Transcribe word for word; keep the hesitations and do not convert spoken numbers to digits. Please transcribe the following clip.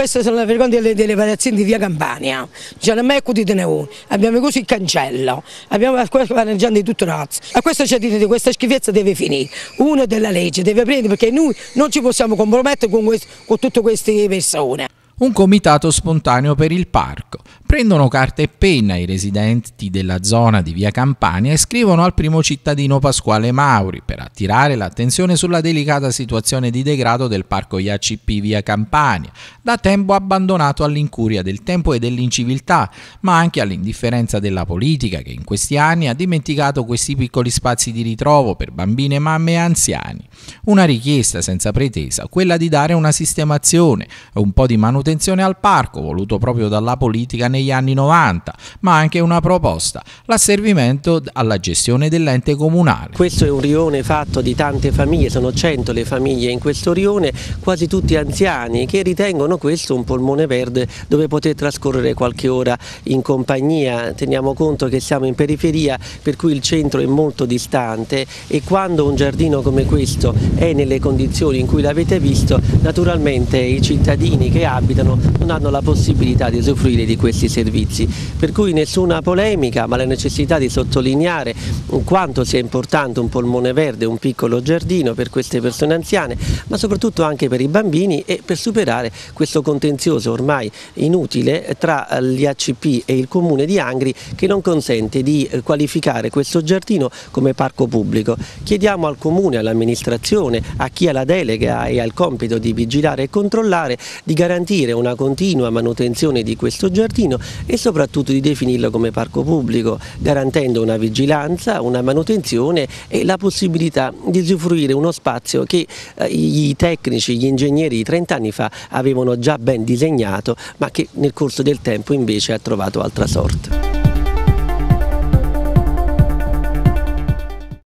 queste sono le vergogne delle, delle variazioni di via Campania, cioè non è mai di uno, abbiamo così il cancello, abbiamo maneggiando di tutto razzo. A questo c'è di questa schifezza deve finire, uno della legge deve prendere perché noi non ci possiamo compromettere con, questo, con tutte queste persone. Un comitato spontaneo per il parco. Prendono carta e penna i residenti della zona di via Campania e scrivono al primo cittadino Pasquale Mauri per attirare l'attenzione sulla delicata situazione di degrado del parco I A C P via Campania, da tempo abbandonato all'incuria del tempo e dell'inciviltà, ma anche all'indifferenza della politica che in questi anni ha dimenticato questi piccoli spazi di ritrovo per bambine, mamme e anziani. Una richiesta senza pretesa, quella di dare una sistemazione e un po' di manutenzione al parco, voluto proprio dalla politica negli anni novanta, ma anche una proposta, l'asservimento alla gestione dell'ente comunale. Questo è un rione fatto di tante famiglie, sono cento le famiglie in questo rione, quasi tutti anziani che ritengono questo un polmone verde dove poter trascorrere qualche ora in compagnia. Teniamo conto che siamo in periferia, per cui il centro è molto distante, e quando un giardino come questo è nelle condizioni in cui l'avete visto, naturalmente i cittadini che abitano non hanno la possibilità di usufruire di questi servizi, per cui nessuna polemica, ma la necessità di sottolineare quanto sia importante un polmone verde, un piccolo giardino per queste persone anziane, ma soprattutto anche per i bambini, e per superare questo contenzioso ormai inutile tra l'I A C P e il comune di Angri, che non consente di qualificare questo giardino come parco pubblico. Chiediamo al comune, all'amministrazione, a chi ha la delega e ha il compito di vigilare e controllare, di garantire una continua manutenzione di questo giardino e soprattutto di definirlo come parco pubblico, garantendo una vigilanza, una manutenzione e la possibilità di usufruire uno spazio che eh, i tecnici, gli ingegneri di trent'anni fa avevano già ben disegnato, ma che nel corso del tempo invece ha trovato altra sorte.